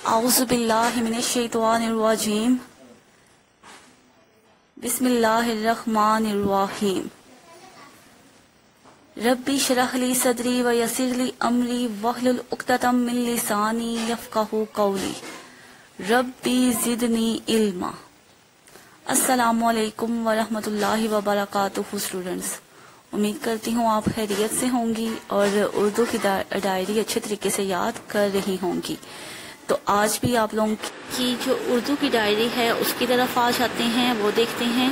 अऊज़ु बिल्लाहि मिनश्शैतानिर्रजीम बिस्मिल्लाहिर्रहमानिर्रहीम रब्बी शरह ली सदरी व यसिर ली अमरी वहलुल उक़दतम मिन लिसानी यफ़क़हू क़ौली रब्बी ज़िदनी इल्मा। अस्सलामु अलैकुम व रहमतुल्लाहि व बरकातुहू। स्टूडेंट्स, उम्मीद करती हूँ आप खैरियत से होंगी और उर्दू की डायरी अच्छे तरीके से याद कर रही होंगी। तो आज भी आप लोगों की जो उर्दू की डायरी है उसकी तरफ आ जाते हैं, वो देखते हैं।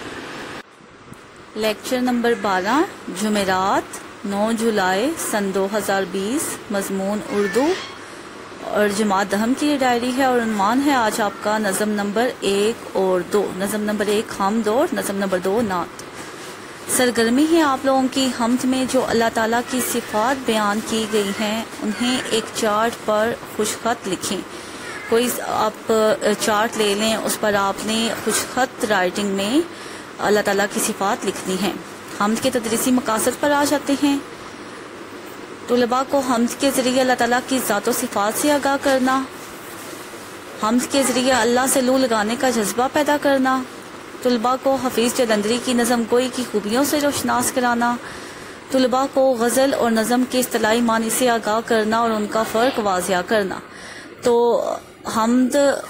लेक्चर नंबर 12 जुमेरात 9 जुलाई सन 2020, मजमून उर्दू और जमात दहम की डायरी है और उन्वान है आज आपका नज़म नंबर 1 और 2। नज़म नंबर 1 हमद और नज़म नंबर 2 नात। सरगर्मी है आप लोगों की हमद में जो अल्लाह ताला की सिफात बयान की गई हैं, उन्हें एक चार्ट पर खुशखत लिखें। कोई आप चार्ट ले लें, उस पर आपने खुशखत राइटिंग में अल्लाह ताला की सिफात लिखनी है। हमद के तदरीसी मकासद पर आ जाते हैं। तुलबा को हमद के ज़रिए अल्लाह ताला की ज़ात व सिफात से आगाह करना, हमद के ज़रिए अल्लाह से लू लगाने का जज्बा पैदा करना, तुलबा को हफीज़ जलंधरी की नज़म गोई की खूबियों से रोशनास कराना, तुलबा को गज़ल और नज़म के इस्तिलाही मानी से आगाह करना और उनका फ़र्क वाज़िया करना। तो हम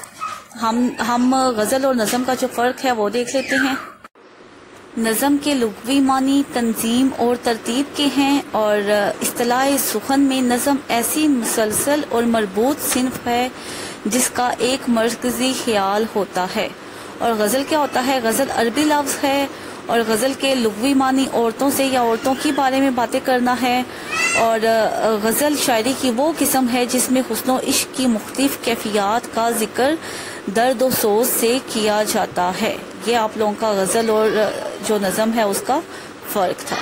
गज़ल और नज़म का जो फ़र्क है वो देख लेते हैं। नज़म के लुग़वी मानी तंजीम और तरतीब के हैं और इस्तिलाह सुखन में नज़म ऐसी मुसलसल और मरबूत सिन्फ है जिसका एक मरकज़ी ख्याल होता है। और गज़ल क्या होता है? गज़ल अरबी लफ्ज़ है और गज़ल के लुग़वी मानी औरतों से या औरतों के बारे में बातें करना है। और गज़ल शायरी की वो किस्म है जिसमें हुस्न व इश्क की मुख्तलिफ कैफियत का जिक्र दर्द व सोज से किया जाता है। ये आप लोगों का गज़ल और जो नज़म है उसका फ़र्क था।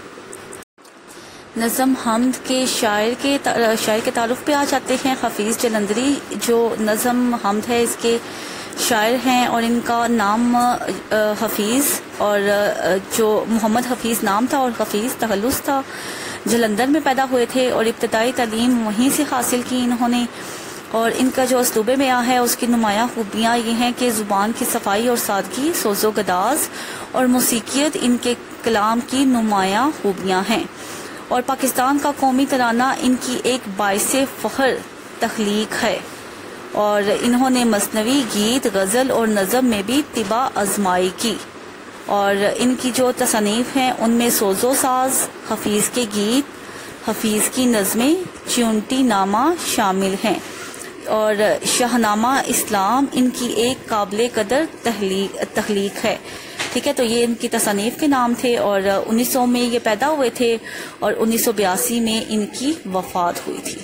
नज़म हमद के शायर के तारुफ पे आ जाते हैं। हफीज़ जलंधरी जो नज़म हमद है इसके शायर हैं और इनका नाम हफीज़ और जो मोहम्मद हफीज़ नाम था और हफीज़ तहल्लुस था। जलंधर में पैदा हुए थे और इब्तदाई तालीम वहीं से हासिल की इन्होंने। और इनका जो उसलूब बयां है उसकी नुमायाँ खूबियाँ ये हैं कि ज़ुबान की सफाई और सादगी, सोज़ो गदाज और मौसीकियत इनके कलाम की नुमायाँ खूबियाँ हैं। और पाकिस्तान का कौमी तराना इनकी एक बाइसे फ़ख्र तख्लीक है। और इन्होंने मसनवी, गीत, गज़ल और नज़म में भी तिबा आजमाई की। और इनकी जो तसनीफ़ हैं उनमें सोज़ो साज, हफीज़ के गीत, हफीज़ की नज़में, च्यूंटी नामा शामिल हैं। और शाहनामा इस्लाम इनकी एक काबिल कदर तख्लीक है। ठीक है, तो ये इनकी तसनीफ़ के नाम थे और 1900 में ये पैदा हुए थे और 1982 में इनकी वफ़ात हुई थी।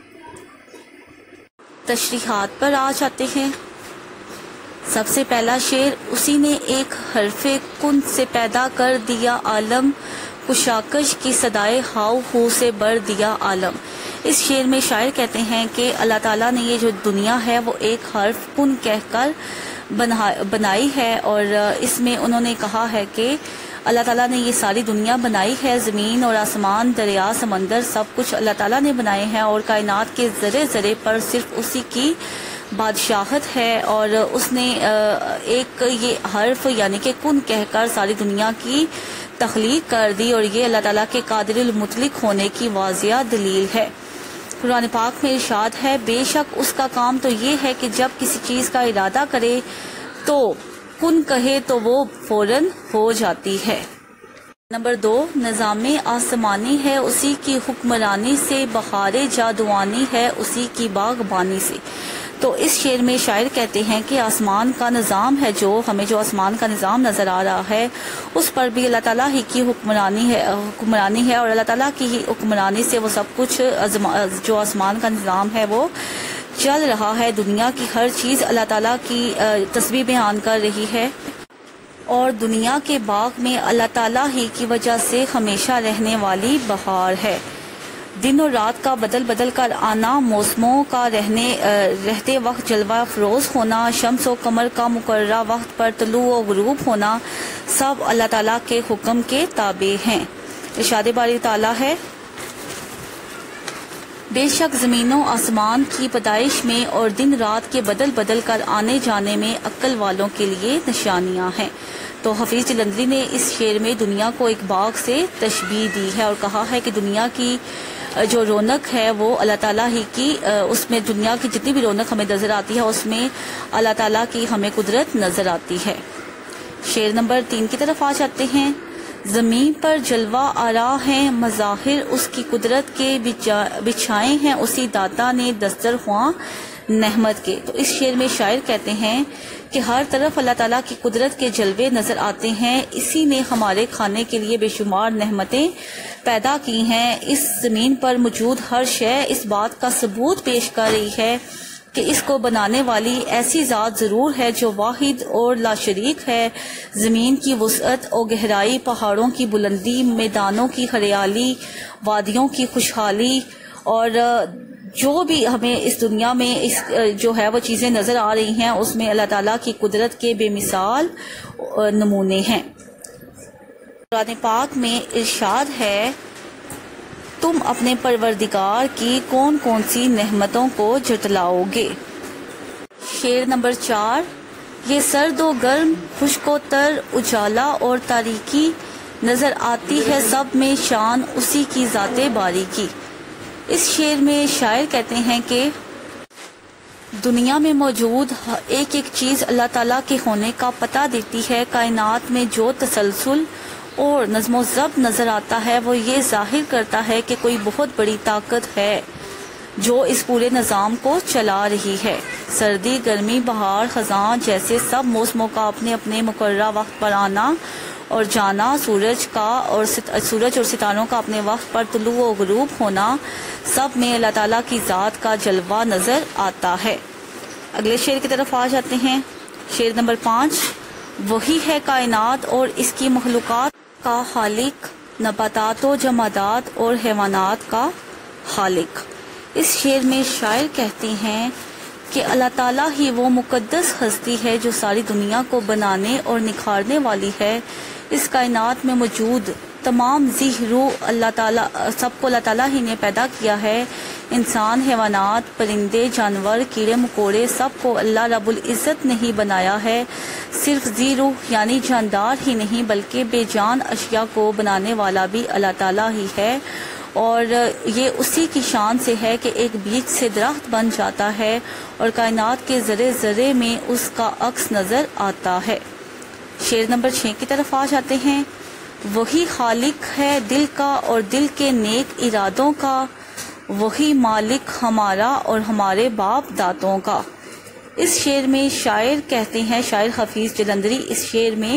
तशरीहात पर आ जाते हैं। सबसे पहला शेर, उसी ने एक हरफे कुन से पैदा कर दिया आलम, कुशाकश की सदाए हाउ हू से भर दिया आलम। इस शेर में शायर कहते हैं कि अल्लाह ताला ने ये जो दुनिया है वो एक हर्फ कुन कहकर बनाई है। और इसमें उन्होंने कहा है कि अल्लाह ताला ने ये सारी दुनिया बनाई है, ज़मीन और आसमान, दरिया, समंदर, सब कुछ अल्लाह ताला ने बनाए हैं और कायनात के ज़रे ज़रे पर सिर्फ उसी की बादशाहत है। और उसने एक ये हर्फ यानी कि कुन कहकर सारी दुनिया की तख्लीक कर दी और ये अल्लाह ताला के कादिरुल मुतलिक होने की वाज़िया दलील है। कुरान पाक में इरशाद है, बेशक उसका काम तो ये है कि जब किसी चीज़ का इरादा करे तो कुन कहे तो वो फौरन हो जाती है। नंबर 2, निज़ामे आसमानी है उसी की हुक्मरानी से, बहारे जादुआनी है उसी की बागबानी से। तो इस शेर में शायर कहते हैं कि आसमान का निज़ाम है, जो हमें जो आसमान का निज़ाम नज़र आ रहा है उस पर भी अल्लाह ताला ही की हुक्मरानी है और अल्लाह ताला की ही हुक्मरानी से वो सब कुछ जो आसमान का निज़ाम है वो चल रहा है। दुनिया की हर चीज़ अल्लाह ताला की तस्बीह बयान कर रही है और दुनिया के बाग में अल्लाह ताला ही की वजह से हमेशा रहने वाली बहार है। दिन और रात का बदल बदल कर आना, मौसमों का रहते वक्त जलवा अफरोज़ होना, शम्स व कमर का मुकर्ररा वक्त पर तुलू व गुरूब होना, सब अल्लाह ताला के हुक्म के ताबे हैं। इरशाद बारी ताला है, بے شک زمین و آسمان کی پیدائش میں اور دن رات کے بدل بدل کر آنے جانے میں عقل والوں کے لیے نشانیاں ہیں۔ تو حفیظ جلندری نے اس شعر میں دنیا کو ایک باغ سے تشبیہ دی ہے اور کہا ہے کہ دنیا کی جو رونق ہے وہ اللہ تعالیٰ ہی کی، اس میں دنیا کی جتنی بھی رونق ہمیں نظر آتی ہے اس میں اللہ تعالیٰ کی ہمیں قدرت نظر آتی ہے۔ شعر نمبر 3 کی طرف آ جاتے ہیں۔ زمین پر جلوہ آرا ہیں مظاہر اس کی قدرت کے، بچھائے ہیں اسی داتا نے دستر خواں نعمت کے۔ تو اس شعر میں شاعر کہتے ہیں کہ ہر طرف اللہ تعالیٰ کی قدرت کے جلوے نظر آتے ہیں، اسی نے ہمارے کھانے کے لیے بے شمار نعمتیں پیدا کی ہیں۔ اس زمین پر موجود ہر شے اس بات کا ثبوت پیش کر رہی ہے کہ اس کو بنانے والی ایسی ذات ضرور ہے جو واحد اور لا شریک ہے۔ زمین کی وسعت اور گہرائی، پہاڑوں کی بلندی، میدانوں کی ہریالی، وادیوں کی خوشحالی اور جو بھی ہمیں اس دنیا میں جو ہے وہ چیزیں نظر آ رہی ہیں اس میں اللہ تعالیٰ کی قدرت کے بے مثال نمونے ہیں۔ قرآن پاک میں ارشاد ہے، تم اپنے پروردگار کی کون کون سی نعمتوں کو جھٹلاؤ گے۔ شعر نمبر 4، یہ سرد و گرم، خشک و تر، اجالا اور تاریکی، نظر آتی ہے سب میں شان اسی کی ذات باری کی۔ اس شعر میں شاعر کہتے ہیں کہ دنیا میں موجود ایک ایک چیز اللہ تعالیٰ کے ہونے کا پتہ دیتی ہے۔ کائنات میں جو تسلسل اور نظم و ضبط نظر آتا ہے وہ یہ ظاہر کرتا ہے کہ کوئی بہت بڑی طاقت ہے جو اس پورے نظام کو چلا رہی ہے۔ سردی، گرمی، بہار، خزاں جیسے سب موسموں کا اپنے اپنے مقررہ وقت پر آنا اور جانا، سورج اور ستاروں کا اپنے وقت پر طلوع و غروب ہونا، سب میں اللہ تعالیٰ کی ذات کا جلوہ نظر آتا ہے۔ اگلے شعر کی طرف آ جاتے ہیں۔ شعر نمبر 5، وہی ہے کائنات اور اس کی مخلوقات کا خالق، نباتات و جمادات اور حیوانات کا خالق۔ اس شعر میں شاعر کہتے ہیں کہ اللہ تعالیٰ ہی وہ مقدس ہستی ہے جو ساری دنیا کو بنانے اور نکھارنے والی ہے۔ اس کائنات میں موجود تمام ذی روح اللہ تعالیٰ، سب کو اللہ تعالیٰ ہی نے پیدا کیا ہے۔ انسان، حیوانات، پرندے، جانور، کیڑے مکوڑے، سب کو اللہ رب العزت نے ہی بنایا ہے۔ صرف ذی روح یعنی جاندار ہی نہیں بلکہ بے جان اشیاء کو بنانے والا بھی اللہ تعالیٰ ہی ہے، اور یہ اسی کی شان سے ہے کہ ایک بیج سے درخت بن جاتا ہے اور کائنات کے ذرے ذرے میں اس کا عکس نظر آتا ہے۔ شعر نمبر 6 کی طرف آ جاتے ہیں۔ وہی خالق ہے دل کا اور دل کے نیک ارادوں کا، وہی مالک ہمارا اور ہمارے باپ دادوں کا۔ اس شعر میں شاعر کہتے ہیں، شاعر حفیظ جلندری اس شعر میں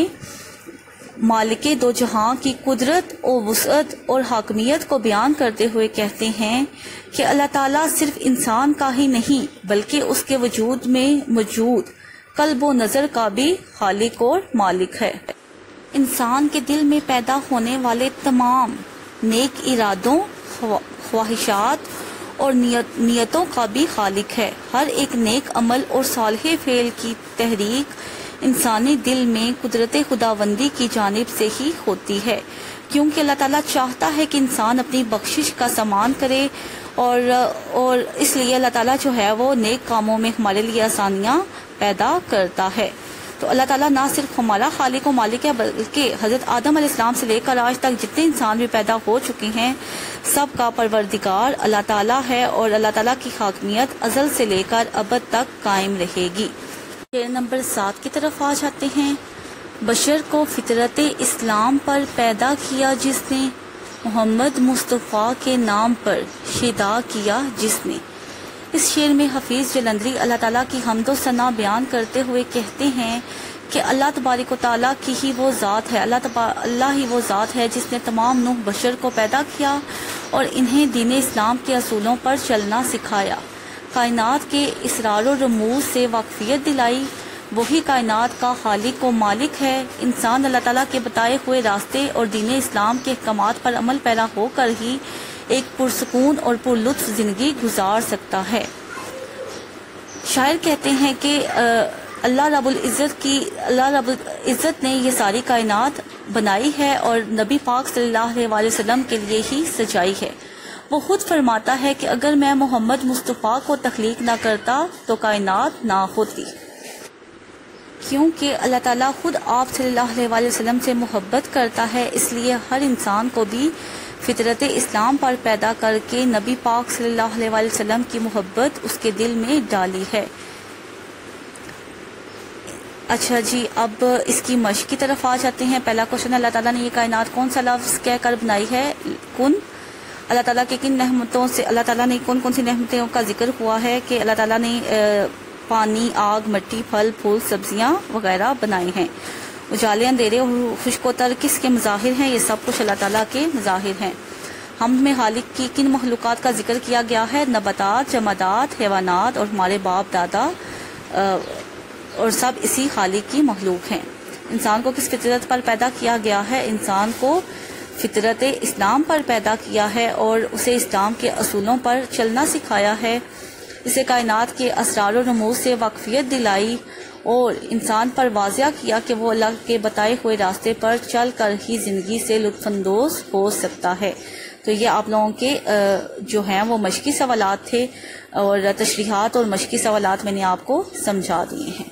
مالک دو جہاں کی قدرت و وسعت اور حاکمیت کو بیان کرتے ہوئے کہتے ہیں کہ اللہ تعالیٰ صرف انسان کا ہی نہیں بلکہ اس کے وجود میں موجود قلب و نظر کا بھی خالق اور مالک ہے۔ انسان کے دل میں پیدا ہونے والے تمام نیک ارادوں، خواہشات اور نیتوں کا بھی خالق ہے۔ ہر ایک نیک عمل اور صالح فعل کی تحریک انسانی دل میں قدرت خداوندی کی جانب سے ہی ہوتی ہے، کیونکہ اللہ تعالیٰ چاہتا ہے کہ انسان اپنی بخشش کا سامان کرے، اور اس لیے اللہ تعالیٰ جو ہے وہ نیک کاموں میں ہمارے لیے آسانیاں پیدا کرتا ہے۔ تو اللہ تعالیٰ نہ صرف ہمارا خالق و مالک ہے بلکہ حضرت آدم علیہ السلام سے لے کر آج تک جتنے انسان بھی پیدا ہو چکے ہیں سب کا پروردگار اللہ تعالیٰ ہے، اور اللہ تعالیٰ کی حاکمیت ازل سے لے کر ابد تک قائم رہے گی۔ شعر نمبر 7 کی طرف آ جاتے ہیں۔ بشر کو فطرت اسلام پر پیدا کیا جس نے، محمد مصطفیٰ کے نام پر شیدا کیا جس نے۔ اس شعر میں حفیظ جلندری اللہ تعالیٰ کی حمد و ثنا بیان کرتے ہوئے کہتے ہیں کہ اللہ تبارک و تعالیٰ کی ہی وہ ذات ہے، اللہ ہی وہ ذات ہے جس نے تمام نوع بشر کو پیدا کیا اور انہیں دین اسلام کے اصولوں پر چلنا سکھایا، کائنات کے اسرار و رموز سے واقفیت دلائی۔ وہی کائنات کا خالق و مالک ہے۔ انسان اللہ تعالیٰ کے بتائے ہوئے راستے اور دین اسلام کے احکامات پر عمل پیرا ہو کر ہی ایک پرسکون اور پرلطف زندگی گزار سکتا ہے۔ شاعر کہتے ہیں کہ اللہ رب العزت نے یہ ساری کائنات بنائی ہے اور نبی پاک صلی اللہ علیہ وسلم کے لیے ہی سجائی ہے۔ وہ خود فرماتا ہے کہ اگر میں محمد مصطفیٰ کو تخلیق نہ کرتا تو کائنات نہ ہوتی، کیونکہ اللہ تعالیٰ خود آپ صلی اللہ علیہ وسلم سے محبت کرتا ہے، اس لیے ہر انسان کو بھی فطرت اسلام پر پیدا کر کے نبی پاک صلی اللہ علیہ وسلم کی محبت اس کے دل میں ڈالی ہے۔ اچھا جی، اب اس کی مشق کی طرف آ جاتے ہیں۔ پہلا کوشچن، اللہ تعالیٰ نے یہ کائنات کون سا لفظ کہہ کر بنائی ہے؟ کن۔ اللہ تعالیٰ کی کن نعمتوں سے، اللہ تعالیٰ نے کون کون سی نعمتوں کا ذکر ہوا ہے کہ اللہ تعالیٰ نے پانی، آگ، مٹی، پھل پھول، سبزیاں وغیرہ بنائے ہیں۔ اجالے، اندھیرے اور خشک و تر کس کے مظاہر ہیں؟ یہ سب کچھ اللہ تعالیٰ کے مظاہر ہیں۔ ہم میں خالق کی کن مخلوقات کا ذکر کیا گیا ہے؟ نباتات، جمادات، حیوانات اور ہمارے باپ دادا، اور سب اسی خالق کی مخلوق ہیں۔ انسان کو کس فطرت پر پیدا کیا گیا ہے؟ انسان کو فطرت اسلام پر پیدا کیا ہے اور اسے اسلام کے اصولوں پر چلنا سکھایا ہے، اسے کائنات کے اسرار و رموز سے واقفیت دلائی اور انسان پر واضح کیا کہ وہ اللہ کے بتائے ہوئے راستے پر چل کر ہی زندگی سے لطف اندوز ہو سکتا ہے۔ تو یہ آپ لوگوں کے جو ہیں وہ مشقی سوالات تھے، اور تشریحات اور مشقی سوالات میں نے آپ کو سمجھا دیے ہیں۔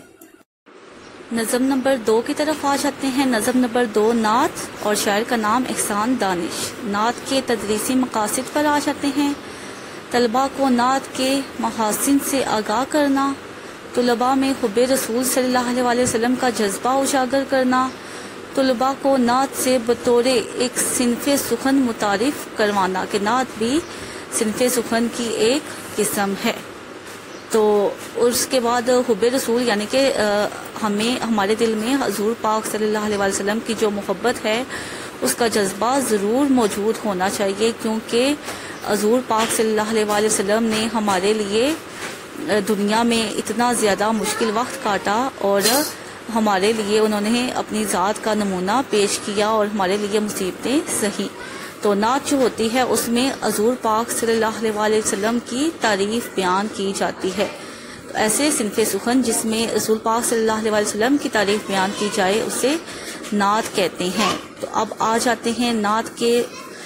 نظم نمبر 2 کی طرف آ جاتے ہیں۔ نظم نمبر 2، نعت، اور شاعر کا نام احسان دانش۔ نعت کے تدریسی مقاصد پر آ جاتے ہیں۔ طلباء کو نعت کے محاسن سے آگاہ کرنا، طلباء میں حب رسول صلی اللہ علیہ وسلم کا جذبہ اجاگر کرنا، طلباء کو نعت سے بطور ایک صنف سخن متعارف کروانا کہ نعت بھی صنف سخن کی ایک قسم ہے۔ تو اس کے بعد حب رسول یعنی کہ ہمارے دل میں حضور پاک صلی اللہ علیہ وسلم کی جو محبت ہے اس کا جذبہ ضرور موجود ہونا چاہیے، کیونکہ حضور پاک صلی اللہ علیہ وسلم نے ہمارے لیے دنیا میں اتنا زیادہ مشکل وقت کاٹا اور ہمارے لیے انہوں نے اپنی ذات کا نمونہ پیش کیا اور ہمارے لیے مصیبتیں سہی۔ تو نعت جو ہوتی ہے اس میں حضور پاک صلی اللہ علیہ وسلم کی تعریف بیان کی جاتی ہے۔ تو ایسے صنف سخن جس میں رسول پاک صلی اللہ علیہ وسلم کی تعریف بیان کی جائے اسے نعت کہتے ہیں۔ تو اب آ جاتے ہیں نعت کے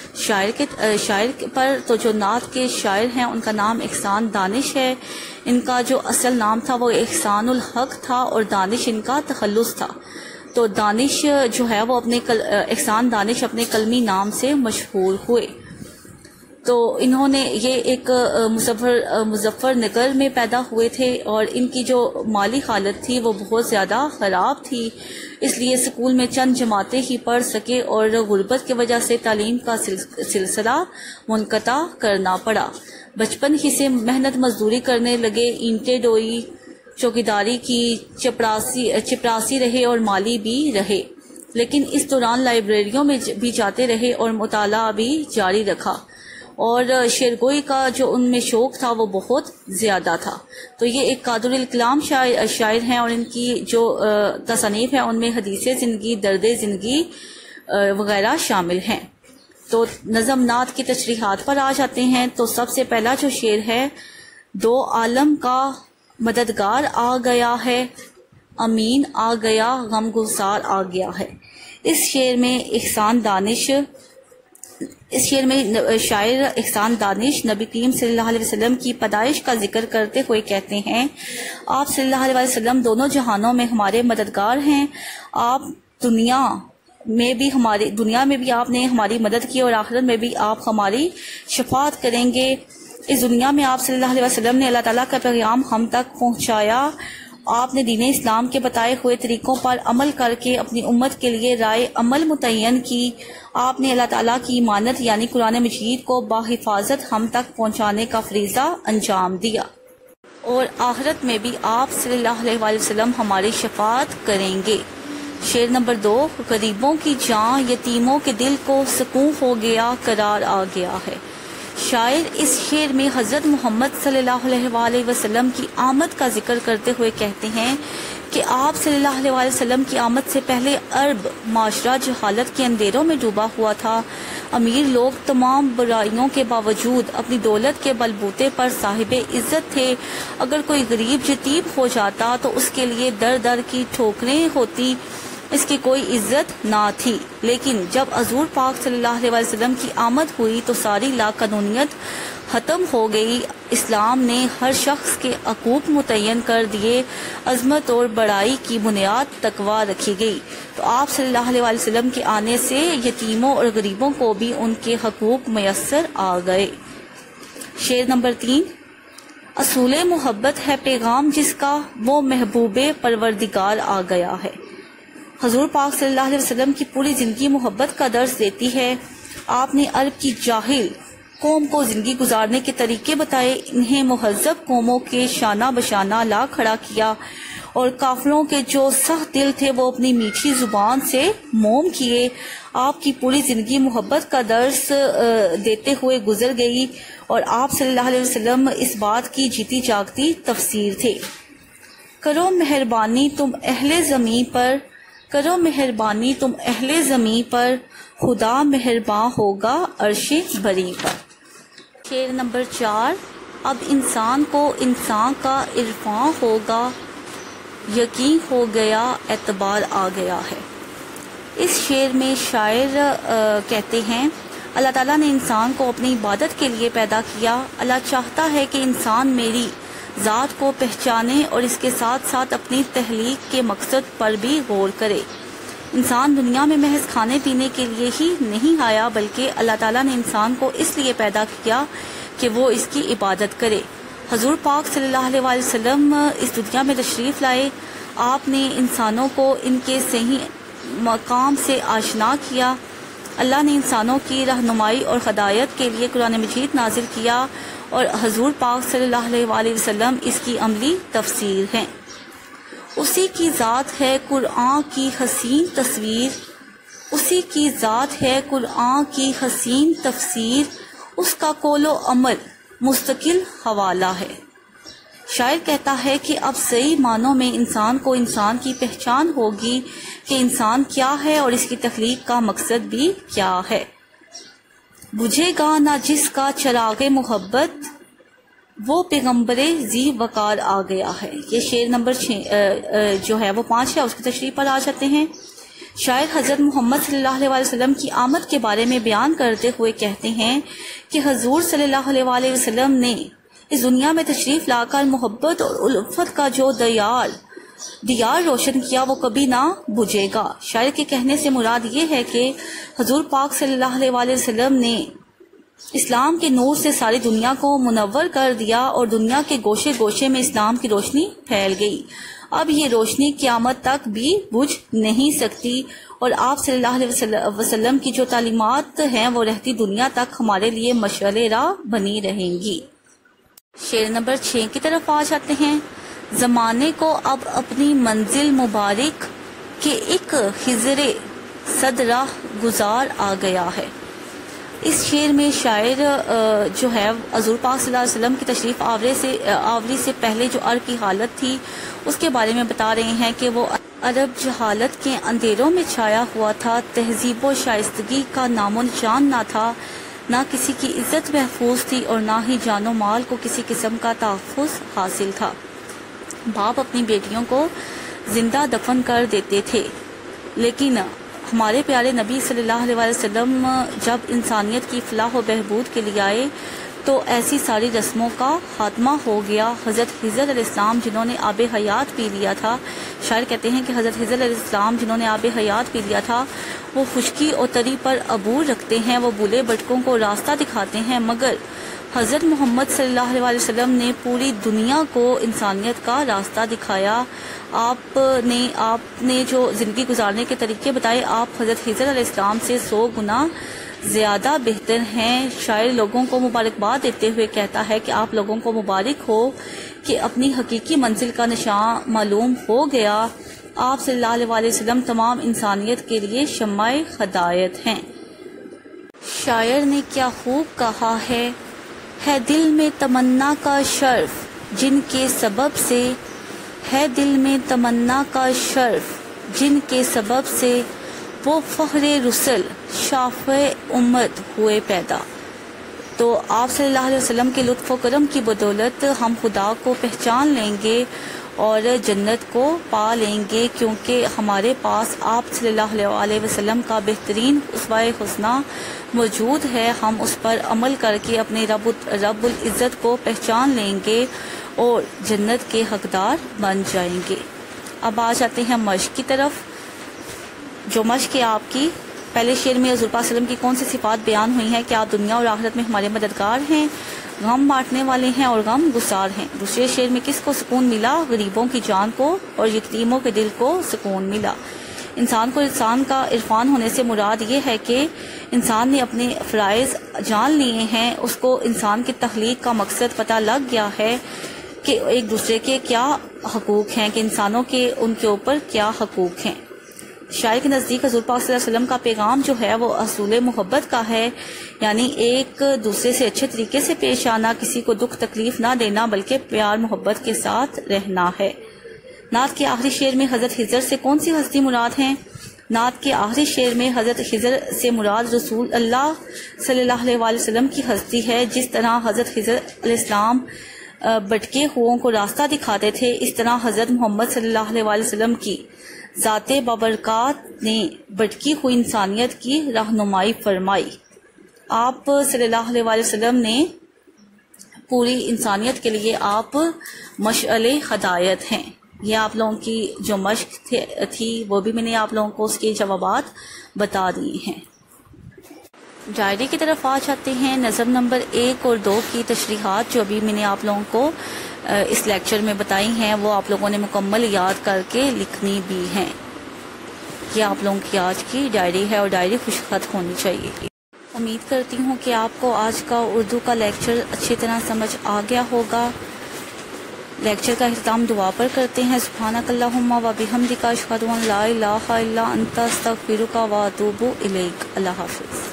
شاعر پر۔ تو جو نعت کے شاعر ہیں ان کا نام احسان دانش ہے۔ ان کا جو اصل نام تھا وہ احسان الحق تھا اور دانش ان کا تخلص تھا۔ تو دانش جو ہے وہ احسان دانش اپنے قلمی نام سے مشہور ہوئے۔ تو انہوں نے یہ ایک مظفر نگر میں پیدا ہوئے تھے اور ان کی جو مالی حالت تھی وہ بہت زیادہ خراب تھی، اس لیے اسکول میں چند جماعتیں ہی پڑھ سکے اور غربت کی وجہ سے تعلیم کا سلسلہ منقطع کرنا پڑا۔ بچپن ہی سے محنت مزدوری کرنے لگے، اینٹیں ڈوئی، چوکیداری کی، چپراسی رہے اور مالی بھی رہے، لیکن اس دوران لائبریریوں میں بھی جاتے رہے اور مطالعہ بھی جاری رکھا، اور شعرگوئی کا جو ان میں شوق تھا وہ بہت زیادہ تھا۔ تو یہ ایک قادر الکلام شاعر ہیں اور ان کی جو تصانیف ہیں ان میں حدیث زندگی، درد زندگی وغیرہ شامل ہیں۔ تو نظم نعت کی تشریحات پر آ جاتے ہیں۔ تو سب سے پہلا جو شعر ہے، دو عالم کا مددگار آ گیا ہے، امین آ گیا، غم گسار آ گیا ہے۔ اس شعر میں شاعر احسان دانش نبی کریم صلی اللہ علیہ وسلم کی پیدائش کا ذکر کرتے ہوئے کہتے ہیں، آپ صلی اللہ علیہ وسلم دونوں جہانوں میں ہمارے مددگار ہیں۔ آپ دنیا میں بھی آپ نے ہماری مدد کی اور آخرت میں بھی آپ ہماری شفاعت کریں گے۔ اس دنیا میں آپ صلی اللہ علیہ وسلم نے اللہ تعالیٰ کا پیغام ہم تک پہنچایا۔ آپ نے دین اسلام کے بتائے ہوئے طریقوں پر عمل کر کے اپنی امت کے لیے رائے عمل متعین کی۔ آپ نے اللہ تعالیٰ کی امانت یعنی قرآن مجید کو باحفاظت ہم تک پہنچانے کا فریضہ انجام دیا، اور آخرت میں بھی آپ صلی اللہ علیہ وسلم ہماری شفاعت کریں گے۔ شعر نمبر 2، غریبوں کی جان، یتیموں کے دل کو سکون ہو گیا، قرار آ گیا ہے۔ شاعر اس شعر میں حضرت محمد صلی اللہ علیہ وسلم کی آمد کا ذکر کرتے ہوئے کہتے ہیں کہ آپ صلی اللہ علیہ وسلم کی آمد سے پہلے عرب معاشرہ جہالت کے اندھیروں میں ڈوبا ہوا تھا۔ امیر لوگ تمام برائیوں کے باوجود اپنی دولت کے بلبوتے پر صاحب عزت تھے۔ اگر کوئی غریب یتیم ہو جاتا تو اس کے لیے در در کی ٹھوکریں ہوتی اس کی کوئی عزت نہ تھی، لیکن جب حضور پاک صلی اللہ علیہ وسلم کی آمد ہوئی تو ساری لاقانونیت ختم ہو گئی۔ اسلام نے ہر شخص کے حقوق متعین کر دیے، عظمت اور بڑائی کی بنیاد تقویٰ رکھی گئی۔ تو آپ صلی اللہ علیہ وسلم کے آنے سے یتیموں اور غریبوں کو بھی ان کے حقوق میسر آ گئے۔ شعر نمبر 3، اصول محبت ہے پیغام جس کا وہ محبوب پروردگار آ گیا ہے۔ حضور پاک صلی اللہ علیہ وسلم کی پوری زندگی محبت کا درس دیتی ہے۔ آپ نے عرب کی جاہل قوم کو زندگی گزارنے کے طریقے بتائے، انہیں مہذب قوموں کے شانہ بشانہ لا کھڑا کیا، اور کافروں کے جو سخت دل تھے وہ اپنی میٹھی زبان سے موم کیے۔ آپ کی پوری زندگی محبت کا درس دیتے ہوئے گزر گئی، اور آپ صلی اللہ علیہ وسلم اس بات کی جیتی جاگتی تفسیر تھے۔ کرو مہربانی تم اہل زمین پر، کرو مہربانی تم اہل زمین پر، خدا مہرباں ہوگا عرش بری پر۔ شعر نمبر 4، اب انسان کو انسان کا عرفان ہوگا، یقین ہو گیا اعتبار آ گیا ہے۔ اس شعر میں شاعر کہتے ہیں اللہ تعالیٰ نے انسان کو اپنی عبادت کے لیے پیدا کیا۔ اللہ چاہتا ہے کہ انسان میری ذات کو پہچانے اور اس کے ساتھ ساتھ اپنی تخلیق کے مقصد پر بھی غور کرے۔ انسان دنیا میں محض کھانے پینے کے لیے ہی نہیں آیا، بلکہ اللہ تعالیٰ نے انسان کو اس لیے پیدا کیا کہ وہ اس کی عبادت کرے۔ حضور پاک صلی اللہ علیہ وسلم اس دنیا میں تشریف لائے۔ آپ نے انسانوں کو ان کے صحیح مقام سے آشنا کیا۔ اللہ نے انسانوں کی رہنمائی اور ہدایت کے لیے قرآن مجید نازل کیا، اور حضور پاک صلی اللہ علیہ وسلم اس کی عملی تفسیر ہیں۔ اسی کی ذات ہے قرآن کی حسین تصویر، اسی کی ذات ہے قرآن کی حسین تفسیر، اس کا قول و عمل مستقل حوالہ ہے۔ شاعر کہتا ہے کہ اب صحیح معنوں میں انسان کو انسان کی پہچان ہوگی کہ انسان کیا ہے اور اس کی تخلیق کا مقصد بھی کیا ہے۔ بجھے گا نہ جس کا چراغ محبت، وہ پیغمبر ذی وقار آ گیا ہے۔ یہ شعر نمبر 6 جو ہے وہ 5 ہے، اس کی تشریح پر آ جاتے ہیں۔ شاعر حضرت محمد صلی اللہ علیہ وسلم کی آمد کے بارے میں بیان کرتے ہوئے کہتے ہیں کہ حضور صلی اللہ علیہ وسلم نے اس دنیا میں تشریف لا کر محبت اور الفت کا جو دیار روشن کیا وہ کبھی نہ بجھے گا۔ شاعر کے کہنے سے مراد یہ ہے کہ حضور پاک صلی اللہ علیہ وسلم نے اسلام کے نور سے ساری دنیا کو منور کر دیا، اور دنیا کے گوشے گوشے میں اسلام کی روشنی پھیل گئی۔ اب یہ روشنی قیامت تک بھی بجھ نہیں سکتی، اور آپ صلی اللہ علیہ وسلم کی جو تعلیمات ہیں وہ رہتی دنیا تک ہمارے لیے مشعل راہ بنی رہیں گی۔ شعر نمبر 6 کی طرف آ جاتے ہیں۔ زمانے کو اب اپنی منزل مبارک کے ایک خضر صد راہ گزار آ گیا ہے۔ اس شعر میں شاعر جو ہے حضور پاک صلی اللہ علیہ وسلم کی تشریف آوری سے پہلے جو عرب کی حالت تھی اس کے بارے میں بتا رہے ہیں کہ وہ عرب جہالت کے اندھیروں میں چھایا ہوا تھا، تہذیب و شائستگی کا نام و نشان نہ تھا، نہ کسی کی عزت محفوظ تھی، اور نہ ہی جان و مال کو کسی قسم کا تحفظ حاصل تھا۔ باپ اپنی بیٹیوں کو زندہ دفن کر دیتے تھے، لیکن ہمارے پیارے نبی صلی اللہ علیہ وسلم جب انسانیت کی فلاح و بہبود کے لیے آئے تو ایسی ساری رسموں کا خاتمہ ہو گیا۔ حضرت خضر علیہ السلام جنہوں نے آب حیات پی لیا تھا، شاعر کہتے ہیں کہ حضرت خضر علیہ السلام جنہوں نے آب حیات پی لیا تھا وہ خشکی اور تری پر عبور رکھتے ہیں، وہ بولے بٹکوں کو راستہ دکھاتے ہیں، مگر حضرت محمد صلی اللہ علیہ وسلم نے پوری دنیا کو انسانیت کا راستہ دکھایا۔ آپ نے جو زندگی گزارنے کے طریقے بتائے، آپ حضرت خضر علیہ السلام سے 100 گنا زیادہ بہتر ہیں۔ شاعر لوگوں کو مبارکباد دیتے ہوئے کہتا ہے کہ آپ لوگوں کو مبارک ہو کہ اپنی حقیقی منزل کا نشان معلوم ہو گیا۔ آپ صلی اللہ علیہ وسلم تمام انسانیت کے لیے شمع ہدایت ہیں۔ شاعر نے کیا خوب کہا ہے دل میں تمنا کا شرف جن کے سبب سے، ہے دل میں تمنا کا شرف جن کے سبب سے، وہ فخر رسل شافع امت ہوئے پیدا۔ تو آپ صلی اللہ علیہ وسلم کے لطف و کرم کی بدولت ہم خدا کو پہچان لیں گے، اور جنت کو پا لیں گے، کیونکہ ہمارے پاس آپ صلی اللہ علیہ وسلم کا بہترین اسوہ حسنہ موجود ہے۔ ہم اس پر عمل کر کے اپنے رب العزت کو پہچان لیں گے اور جنت کے حقدار بن جائیں گے۔ اب آ جاتے ہیں مشق کی طرف۔ جو مشق ہے آپ کی، پہلے شعر میں حضور پاک صلی اللہ علیہ وسلم کی کون سی صفات بیان ہوئی ہیں کہ آپ دنیا اور آخرت میں ہمارے مددگار ہیں، غم بانٹنے والے ہیں اور غم گسار ہیں۔ دوسرے شعر میں کس کو سکون ملا؟ غریبوں کی جان کو اور یتیموں کے دل کو سکون ملا۔ انسان کا عرفان ہونے سے مراد یہ ہے کہ انسان نے اپنے فرائض جان لیے ہیں، اس کو انسان کی تخلیق کا مقصد پتہ لگ گیا ہے کہ ایک دوسرے کے کیا حقوق ہیں، کہ انسانوں کے ان کے اوپر کیا حقوق ہیں۔ شاعر کے نزدیک حضور پاک صلی اللہ علیہ وسلم کا پیغام جو ہے وہ اصول محبت کا ہے، یعنی ایک دوسرے سے اچھے طریقے سے پیش آنا، کسی کو دکھ تکلیف نہ دینا بلکہ پیار محبت کے ساتھ رہنا ہے۔ نعت کے آخری شعر میں حضرت خضر سے کون سی ہستی مراد ہیں؟ نعت کے آخری شعر میں حضرت خضر سے مراد رسول اللہ صلی اللہ علیہ وسلم کی ہستی ہے۔ جس طرح حضرت خضر علیہ السلام بھٹکے ہوئوں کو راستہ دکھاتے تھے، اس طرح حضرت محمد صلی اللہ علیہ وسلم کی ذات بابرکات نے بھٹکی ہوئی انسانیت کی رہنمائی فرمائی۔ آپ صلی اللہ علیہ وسلم نے پوری انسانیت کے لیے آپ مشعل ہدایت ہیں۔ یہ آپ لوگوں کی جو مشق تھی وہ بھی میں نے آپ لوگوں کو اس کے جوابات بتا دیے ہیں۔ ڈائری کی طرف آ جاتے ہیں۔ نظم نمبر 1 اور 2 کی تشریحات جو ابھی میں نے آپ لوگوں کو اس لیکچر میں بتائی ہیں وہ آپ لوگوں نے مکمل یاد کر کے لکھنی بھی ہیں۔ یہ آپ لوگوں کی آج کی ڈائری ہے اور ڈائری خوش خط ہونی چاہیے۔ امید کرتی ہوں کہ آپ کو آج کا اردو کا لیکچر اچھی طرح سمجھ آ گیا ہوگا۔ لیکچر کا اختتام دعا پر کرتے ہیں۔ سبحانک اللہم و بحمدک اشہد ان لا الہ الا انت استغفرک و اتوب الیک۔ اللہ حافظ۔